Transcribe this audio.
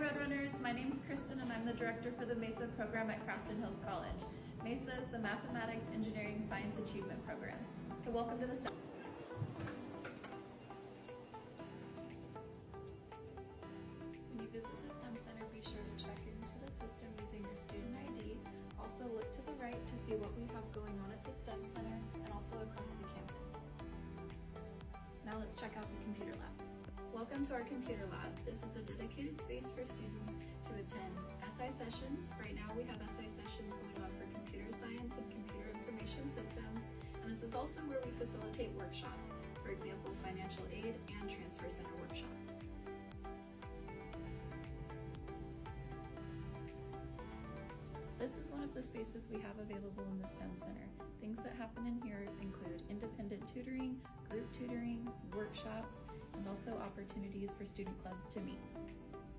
Road Runners, my name is Kristen and I'm the director for the MESA program at Crafton Hills College. MESA is the Mathematics, Engineering, Science Achievement Program. So welcome to the STEM. When you visit the STEM Center, be sure to check into the system using your student ID. Also look to the right to see what we have going on at the STEM Center and also across the campus. Now let's check out the computer lab. Welcome to our computer lab. This is a dedicated space for students to attend SI sessions. Right now we have SI sessions going on for computer science and computer information systems. And this is also where we facilitate workshops, for example, financial aid and transfer center workshops. This is one of the spaces we have available in the STEM Center. Things that happen in here include independent tutoring, group tutoring, workshops, and also opportunities for student clubs to meet.